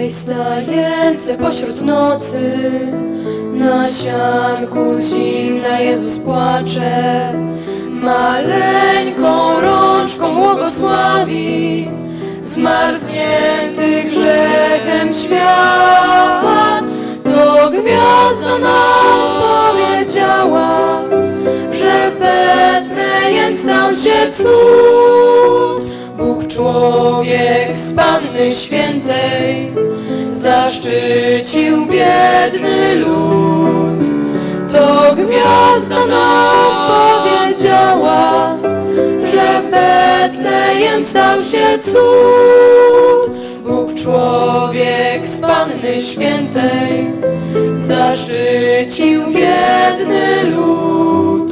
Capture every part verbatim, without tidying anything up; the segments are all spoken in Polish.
wstający pośród nocy, na sianku z zimna Jezus płacze, maleńką rączką błogosławi zmarznięty grzechem świat. To gwiazda nam powiedziała, że w Betlejem stał się cud. Bóg człowiek z Panny Świętej zaszczycił biedny lud. To gwiazda nam powiedziała, że w Betlejem stał się cud. Bóg człowiek z Panny Świętej zaszczycił biedny lud.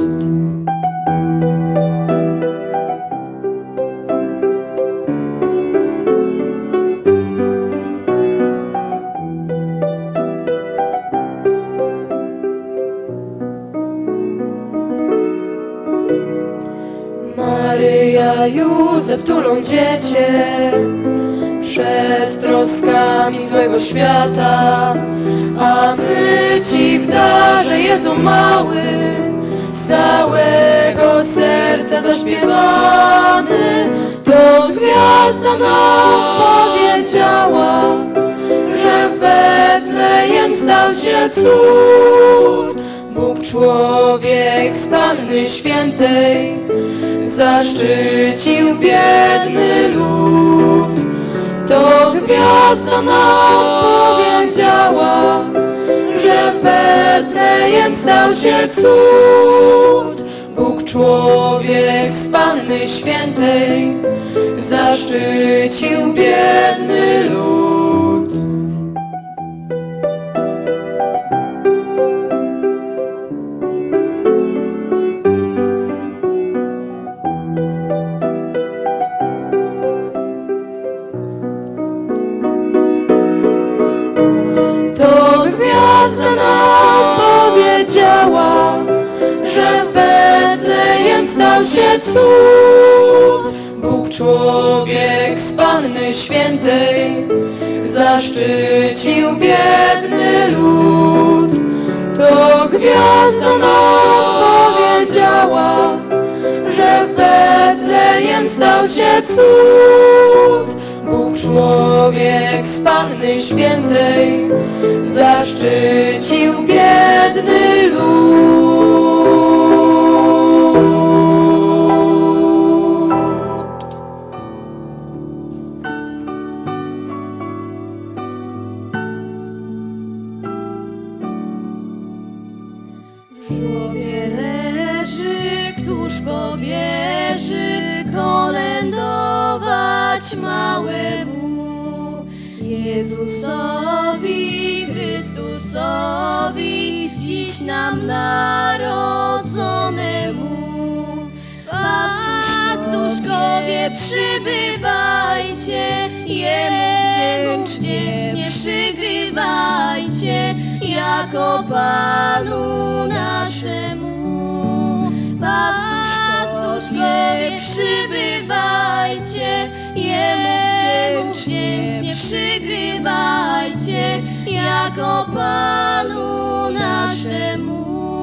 Maryja, Józef tulą dziecię przed troskami złego świata, a my Ci w darze, Jezu mały, z całego serca zaśpiewamy. To gwiazda nam powiedziała, że w Betlejem stał się cud. Bóg człowiek z Panny Świętej zaszczycił biedny lud. To gwiazda nam powiedziała, że w Betlejem stał się cud. Bóg człowiek z Panny Świętej zaszczycił biedny lud. To gwiazda nam powiedziała, że w Betlejem stał się cud. Bóg człowiek z Panny Świętej zaszczycił biedny lud. To gwiazda nam powiedziała, że w Betlejem stał się cud. Bóg człowiek z Panny Świętej zaszczycił biedny lud. W żłobie leży, któż pobieży kolędować małemu Jezusowi, Chrystusowi, dziś nam narodzonemu. Pastuszkowie, przybywajcie, Jemu wdzięcznie przygrywajcie, jako Panu naszemu. Pastuszkowie, przybywajcie, Jemu wdzięcznie przygrywajcie, jako Panu naszemu.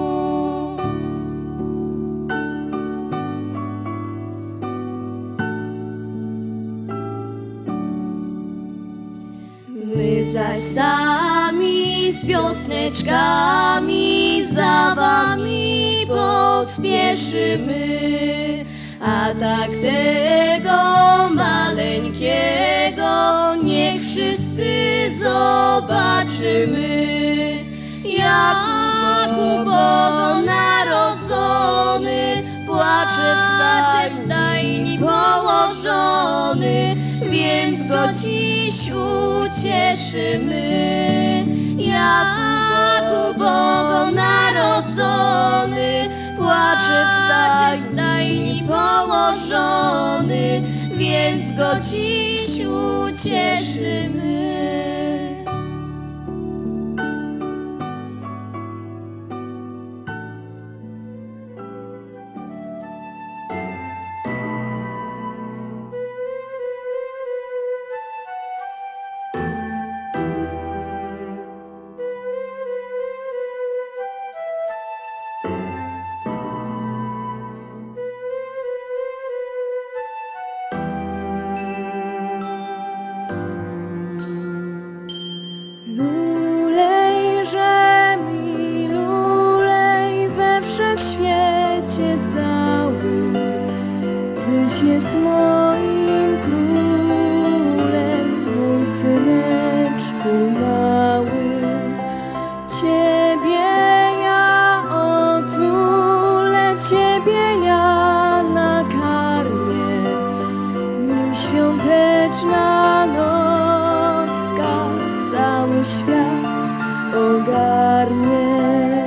My zaś sami z piosneczkami za wami pospieszymy, a tak tego maleńkiego niech wszyscy zobaczymy. Jak u Boga narodzony, płacze w stacie w stajni położony, więc go dziś ucieszymy. Jak u Boga narodzony, płacze w stacie w stajni położony, więc go dziś ucieszymy. Tyś jest moim królem, mój syneczku mały. Ciebie ja otulę, Ciebie ja nakarmię, nim świąteczna nocka cały świat ogarnie.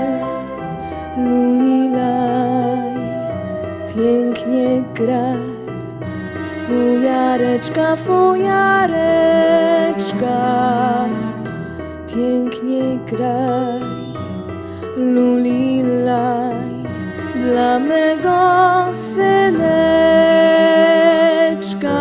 Lulilaj, pięknie graj, fujareczka, fujareczka, pięknie graj. Lulilaj, dla mego syneczka.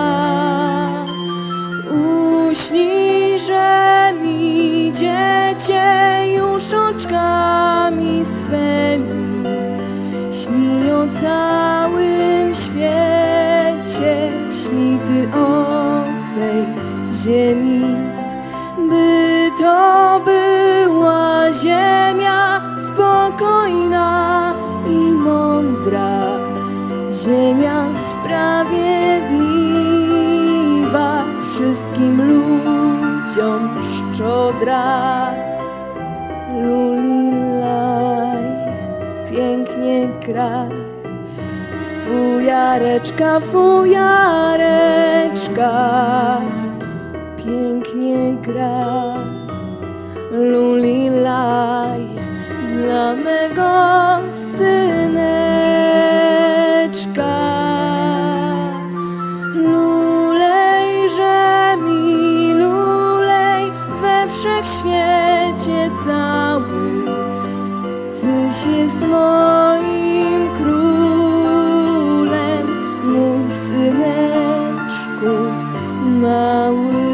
Uśnij, że mi dziecię już oczkami swymi śni o całym świecie, śni Ty o tej ziemi. By to była ziemia spokojna i mądra, ziemia sprawiedliwa, wszystkim ludziom szczodra. Lulilaj, pięknie graj, fujareczka, fujareczka, pięknie graj. Lulilaj, dla mego syneczka. Lulej, że mi lulej we wszechświecie całym. Tyś jest moim królem, mój syneczku mały.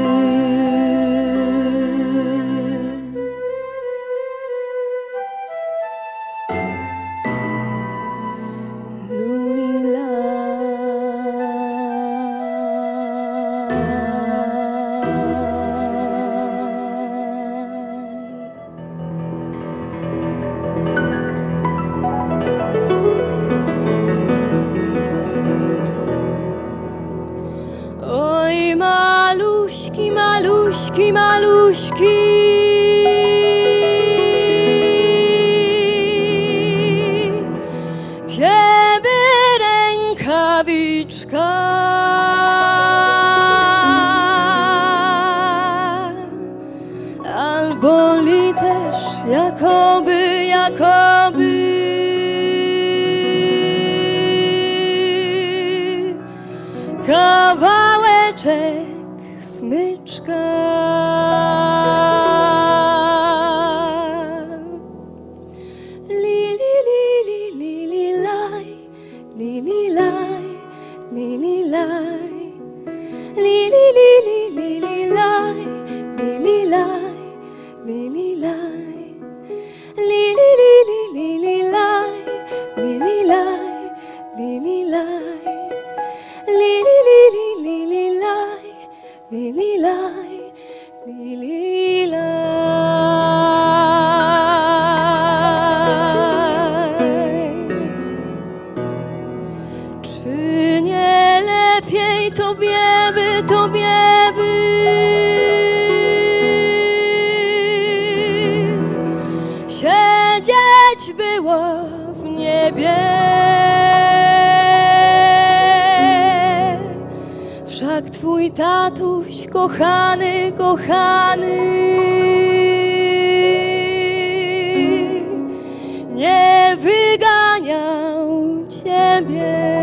Oj, maluśki, maluśki, maluśki, kiedy rękawiczka albo li też jakoby, jakoby kawałeczek smyczka. Li, li, li, li, li, li, laj, li, li, laj, li, li, laj, li, li, li, li, li, li, laj, li, li, laj, li, li, laj, li, li, li, li, li, li, laj, li, li, laj, li, li, laj. Li li li li li li laj, li li laj, li li laj. Czy nie lepiej tobie by, tobie by siedzieć było w niebie? Wszak twój tatuś kochany, kochany nie wyganiał ciebie.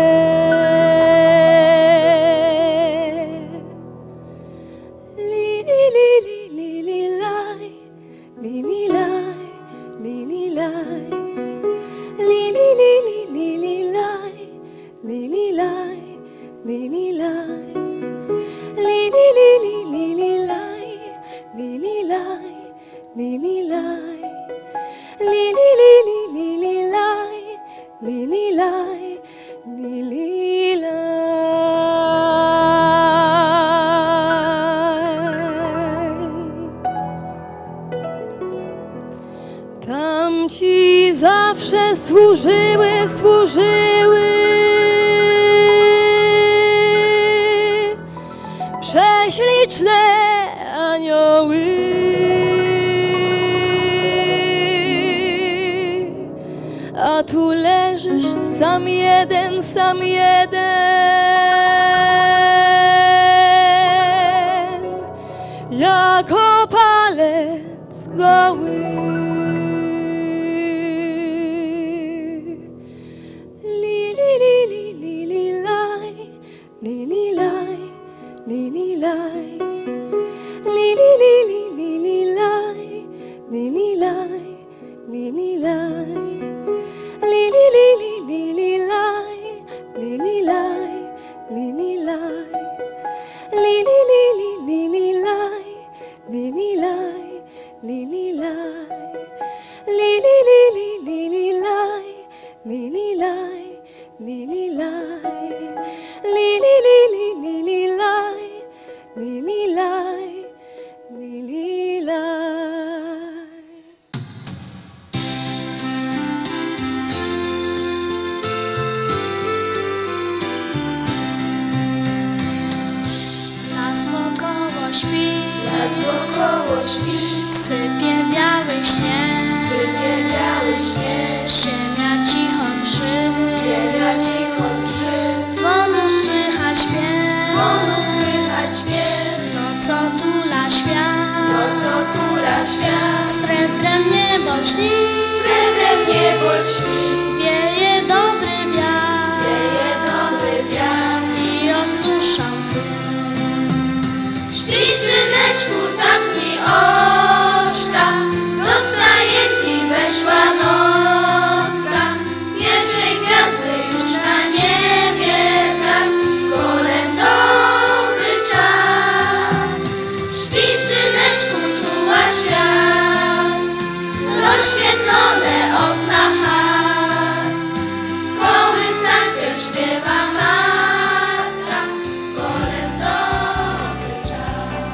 Li li li li li li laj, li li laj, li li laj, li li li li li li laj, li li laj. Li li laj, li li li li li li laj, li li laj, li li laj, li li li li li li laj, li li laj, li li laj. Tam ci zawsze służyły, służyły sam jeden, sam jeden, jako palec goły. Li, li, li, li, li, li, laj, li, li, laj, li, li, laj, li, li, li, li, li, li, laj, li, li, laj, li, li, laj, li, li, li, li, li, li, laj, li, li, laj, li, li, laj, li, li, li, li, li, li, laj, li, li, laj, li, li, laj, li, li, li, li, li, li, laj, li, li, laj, li, li, laj, li, li, li, li, li, li, laj, li, li, laj, li, li, laj. Las wokoło śpi, Las wokoło śpi, sypie biały śnieg, sypie biały śnieg, ziemia cicho drży, ziemia cicho drży, dzwonu słychać śpiew, dzwonu słychać śpiew, nocą tula świat, nocą tula świat, srebrem niebo śni, srebrem niebo śni, wieje dobry wiatr, wieje dobry wiatr i osusza łzy. Śpi, syneczku, zamknij oczka, do stajenki weszła nocka, pierwszej gwiazdy już na niebie blask, kolędowy czas. Śpi, syneczku, czuła świat, rozświetlone okna chat, kołysankę śpiewa matka, kolędowy czas.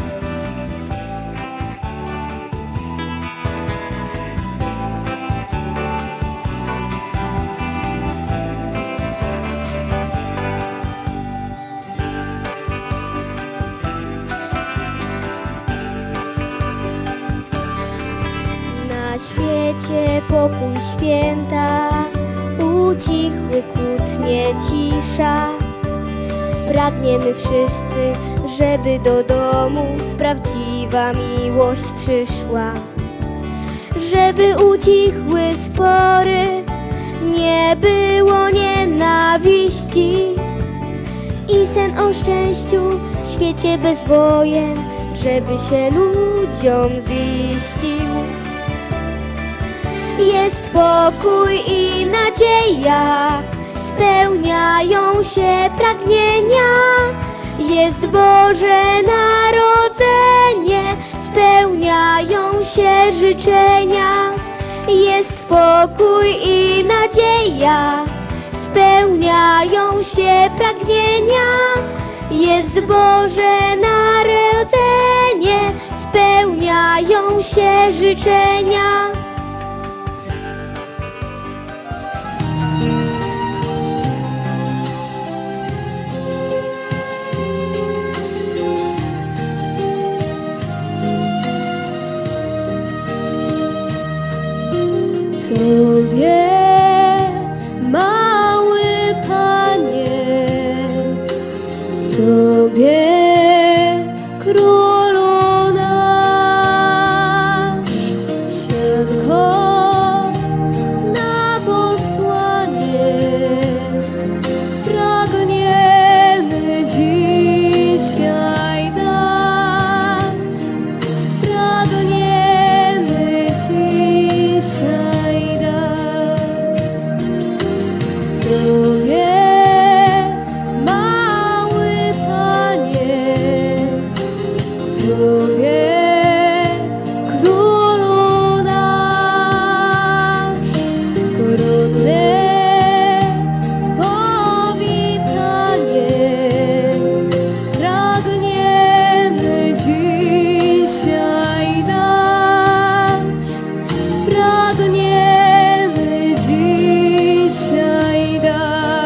Na świecie pokój, święta, ucichły kłótnie, cisza. Pragniemy wszyscy, żeby do domów prawdziwa miłość przyszła. Żeby ucichły spory, nie było nienawiści i sen o szczęściu w świecie bez wojen, żeby się ludziom ziścił. Jest pokój i nadzieja, spełniają się pragnienia. Jest Boże Narodzenie, spełniają się życzenia. Jest pokój i nadzieja, spełniają się pragnienia. Jest Boże Narodzenie, spełniają się życzenia. Tobie, mały Panie, Tobie, Królu nasz, sianko na posłanie, pragniemy dzisiaj dać, pragniemy dzisiaj dać. Tobie, mały Panie, Tobie, Królu nasz, godne powitanie pragniemy dzisiaj dać, pragniemy dzisiaj dać.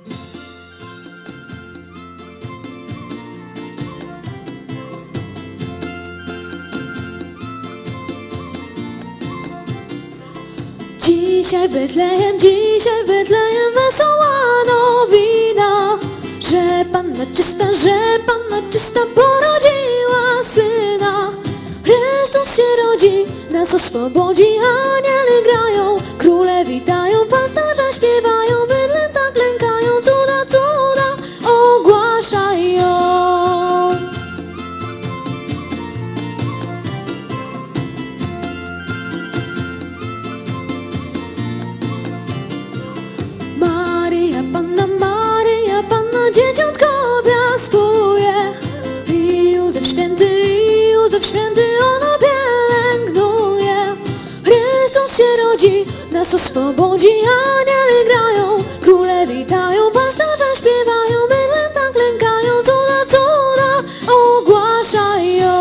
Dzisiaj Betlejem, dzisiaj Betlejem wesoła nowina, że Panna czysta, że Panna czysta porodziła Syna. Chrystus się rodzi, nas oswobodzi, aniele grają, króle witają, pasterze śpiewają, bydlę tak lękają, cuda, cuda ogłaszają. Maryja Panna, Maryja Panna, dzieciątko piastuje, i Józef święty, i Józef święty ono pielęgnuje. Chrystus się rodzi, nas oswobodzi, aniele grają, króle witają, pasterze śpiewają, bydlę tak lękają, cuda, cuda ogłaszają.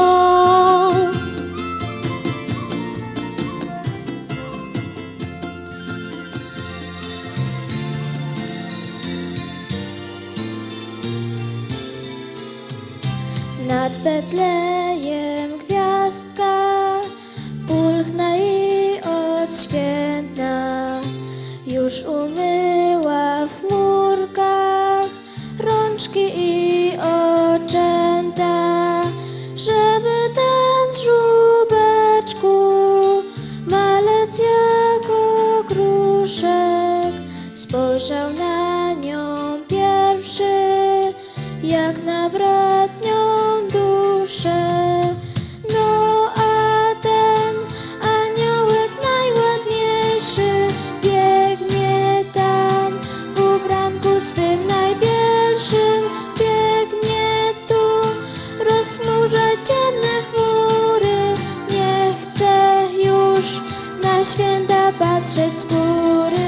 Nad Betlejem gwiazdka pulchna i odświętna, już umyła w chmurkach rączki i oczęta, żeby ten z żłóbeczku malec jako kruszek spojrzał na nią pierwszy, jak na bratnią duszę. No a ten aniołek najładniejszy biegnie tam w ubranku swym najbielszym, biegnie tu, rozmurza ciemne chmury, nie chce już na święta patrzeć z góry.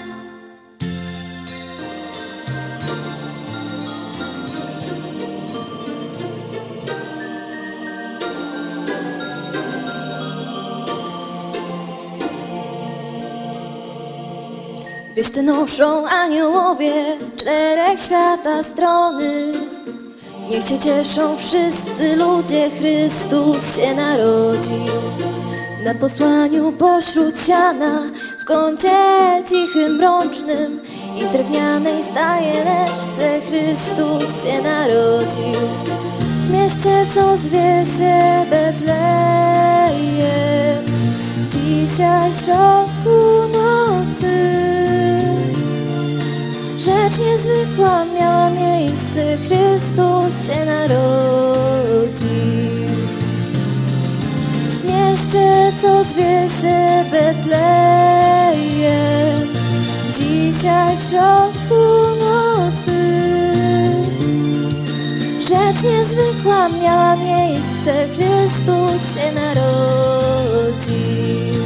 Wieść noszą aniołowie z czterech świata strony. Niech się cieszą wszyscy ludzie, Chrystus się narodził. Na posłaniu pośród siana, w kącie cichym, mrocznym i w drewnianej stajeneczce Chrystus się narodził. W mieście, co zwie się Betlejem, dzisiaj w środku nocy. Rzecz niezwykła miała miejsce, Chrystus się narodził. W mieście, co zwie się Betlejem, dzisiaj w środku nocy. Rzecz niezwykła miała miejsce, Chrystus się narodził.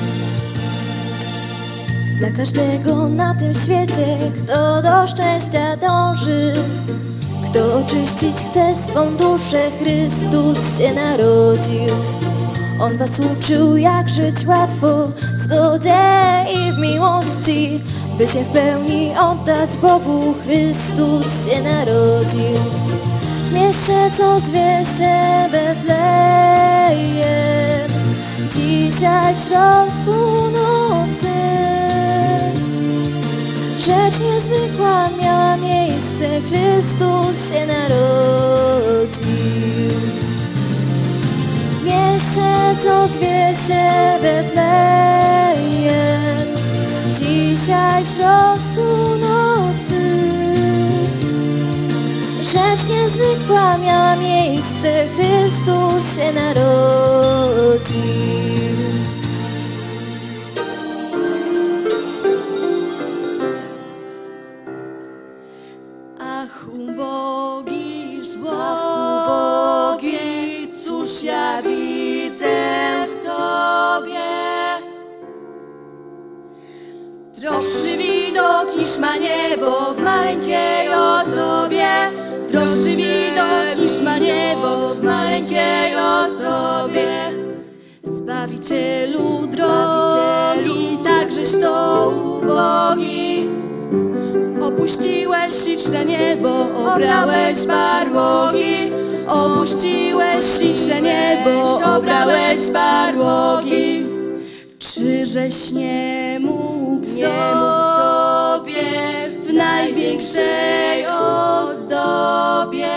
Dla każdego na tym świecie, kto do szczęścia dąży, kto oczyścić chce swą duszę, Chrystus się narodził. On was uczył, jak żyć łatwo, w zgodzie i w miłości, by się w pełni oddać Bogu, Chrystus się narodził. W mieście, co zwie się Betlejem, dzisiaj w środku nocy. Rzecz niezwykła miała miejsce, Chrystus się narodził. W mieście, co zwie się Betlejem, dzisiaj w środku nocy. Rzecz niezwykła miała miejsce, Chrystus się narodził. Ach, ubogi, ubogi, cóż ja widzę w Tobie? Droższy widok niż ma niebo w maleńkiej osobie. Droższy widok niż ma niebo w maleńkiej osobie. Zbawicielu drogi, takżeż to ubogi. Opuściłeś śliczne niebo, obrałeś barłogi. Opuściłeś śliczne niebo, obrałeś barłogi. Czyżeś nie mógł sobie w największej ozdobie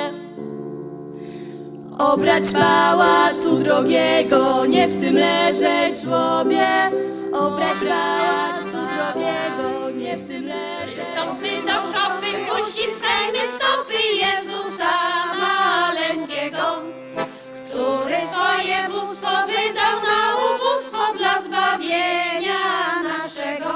obrać pałacu drogiego, nie w tym leżeć żłobie. Obrać pałacu drogiego, nie w tym leżeć. Stąpmy do szopy, uściskajmy stopy Jezusa maleńkiego, który swoje bóstwo wydał na ubóstwo dla zbawienia naszego.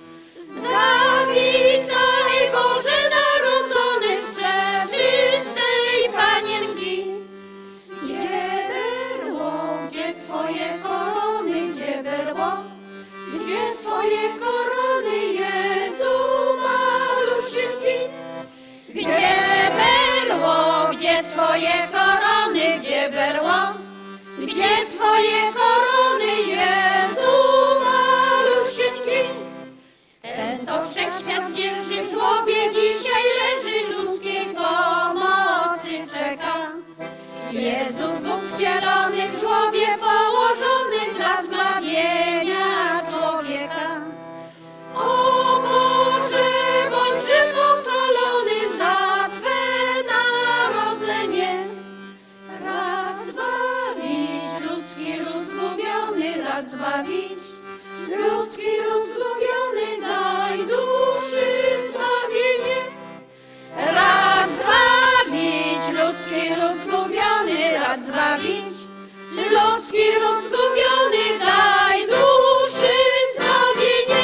Zawitaj Boże narodzony z przeczystej Panienki. Gdzie berło, gdzie Twoje korony, gdzie berło? Gdzie Twoje korony, Jezu malusieńki? Gdzie berło, gdzie Twoje korony, gdzie berło? Gdzie Twoje korony, Jezu malusieńki? Ten, co wszechświat dzierży w żłobie, dzisiaj leży, ludzkiej pomocy czeka. Jezus Bóg wcielony w żłobie, położony dla zbawienia człowieka. O Boże, bądźże pochwalony za Twe narodzenie. Rad zbawić ludzki lud zgubiony, rad zbawić ludzki lud zgubiony, daj duszy zbawienie. Rad zbawić ludzki lud zgubiony, rad zbawić ludzki lud zgubiony, daj duszy zbawienie.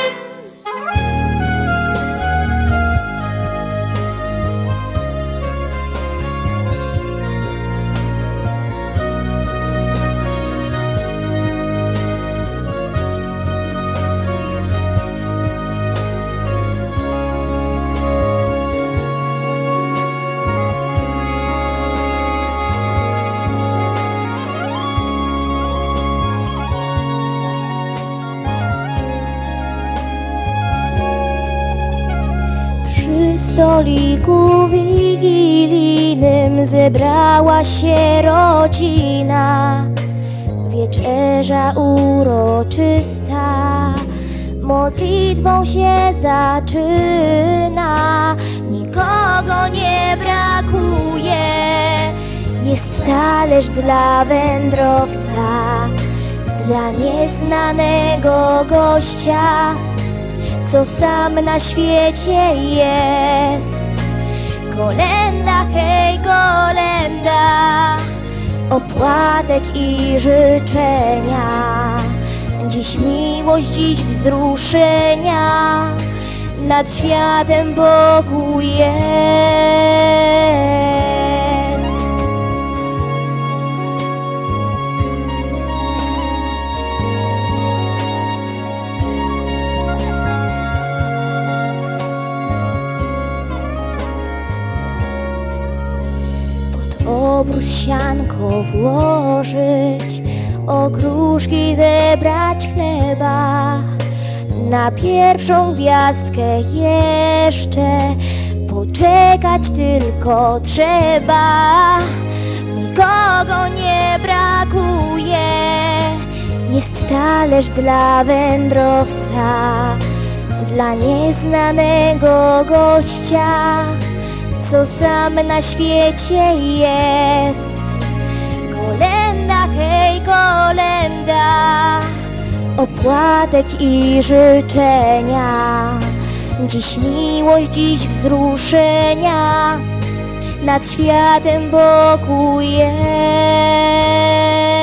Przy stoliku wigilijnym zebrała się rodzina. Wieczerza uroczysta modlitwą się zaczyna. Nikogo nie brakuje, jest talerz dla wędrowca, dla nieznanego gościa, co sam na świecie jest. Kolenda, hej, kolenda, opłatek i życzenia. Dziś miłość, dziś wzruszenia, nad światem Bogu jest. Obrus sianko włożyć, okruszki zebrać chleba. Na pierwszą gwiazdkę jeszcze poczekać tylko trzeba. Nikogo nie brakuje, jest talerz dla wędrowca, dla nieznanego gościa, co sam na świecie jest. Kolenda, hej, kolenda, opłatek i życzenia. Dziś miłość, dziś wzruszenia, nad światem Bogu jest.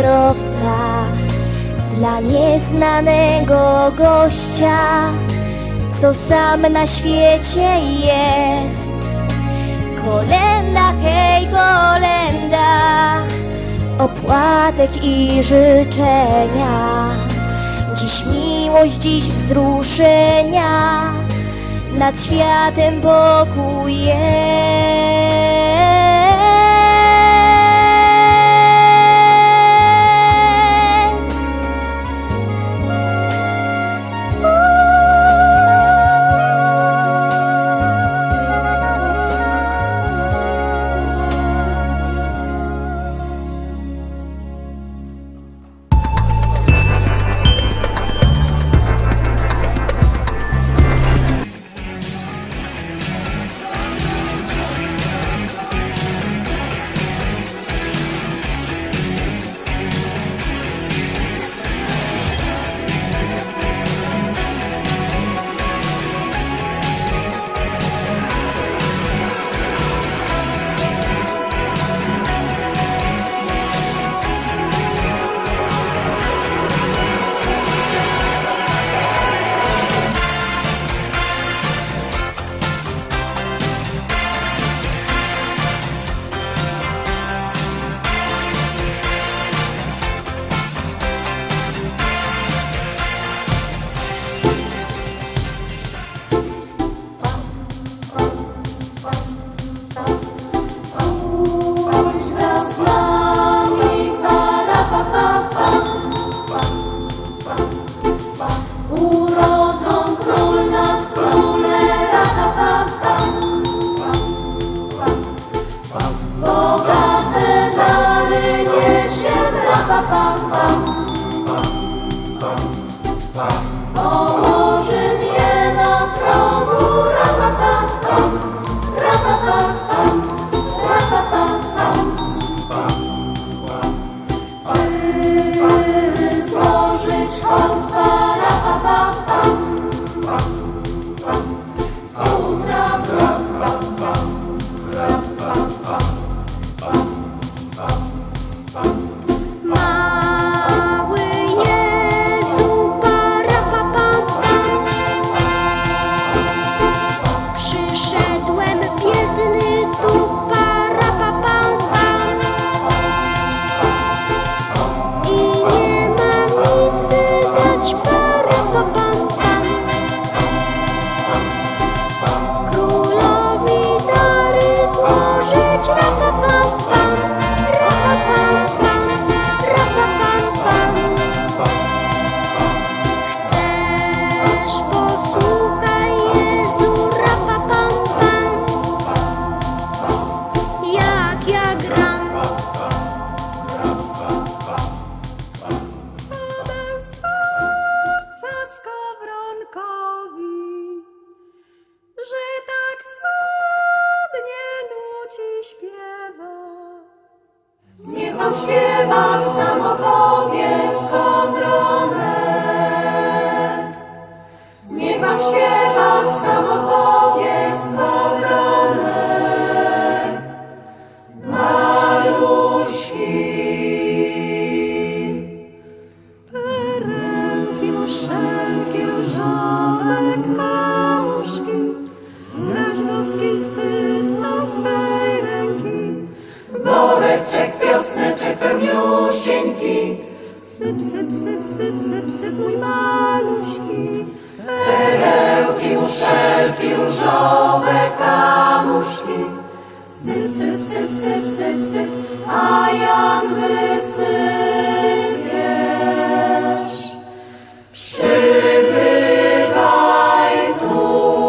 wędrowca, dla nieznanego gościa, co sam na świecie jest. Kolenda, hej, kolenda, opłatek i życzenia. Dziś miłość, dziś wzruszenia, nad światem pokój jest. Położy mnie na progu, rapapapam, rapapapam, rapapapam. By złożyć hołd, rapapapam, futra, rapapapam, rapapapam. Mały Jezu, parapapam, przyszedłem biedny tu, parapapam, i nie mam nic by dać, parapapam, królowi dary złożyć, rapapam, rapapam. Chcesz, posłuchaj, Jezu, rapapam, jak ja gram. Co dał Stwórca skowronkowi, że tak cudnie nuci śpiewa? Niech wam śpiewak sam opowie skowronek. Niech wam śpiewak sam opowie skowronek. Maluśki. Perełki, muszelki, różowe kałużki, raźnowskiej sypną swej ręki. Woreczek, piosneczek pełniusieńki. Syp, syp, syp, syp, syp, syp, mój maluśki. Perełki, muszelki, różowe kamuszki. Syp, syp, syp, syp, syp, syp, a jak wysypiesz, przybywaj tu.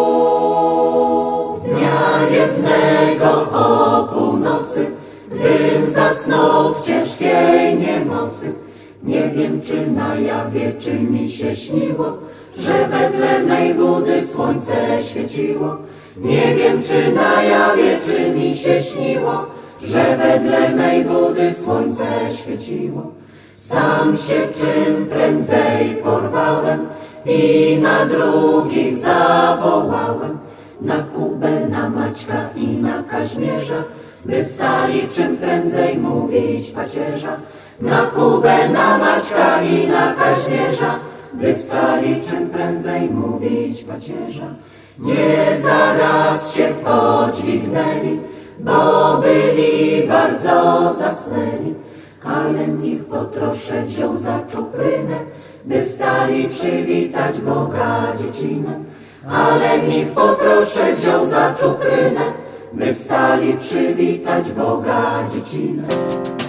Dnia jednego o północy, gdym zasnął w ciężkiej niemocy, nie wiem, czy na jawie, czy mi się śniło, że wedle mej budy słońce świeciło. Nie wiem, czy na jawie, czy mi się śniło, że wedle mej budy słońce świeciło. Sam się czym prędzej porwałem i na drugich zawołałem, na Kubę, na Maćka i na Kaźmierza. by wstali czym prędzej mówić pacierza. Na Kubę, na Maćka i na Kaźmierza, by wstali czym prędzej mówić pacierza. Nie zaraz się podźwignęli, bo byli bardzo zasnęli, alem ich po trosze wziął za czuprynę, by wstali przywitać Boga dziecinę. Alem ich po trosze wziął za czuprynę, by wstali przywitać Boga dziecinę.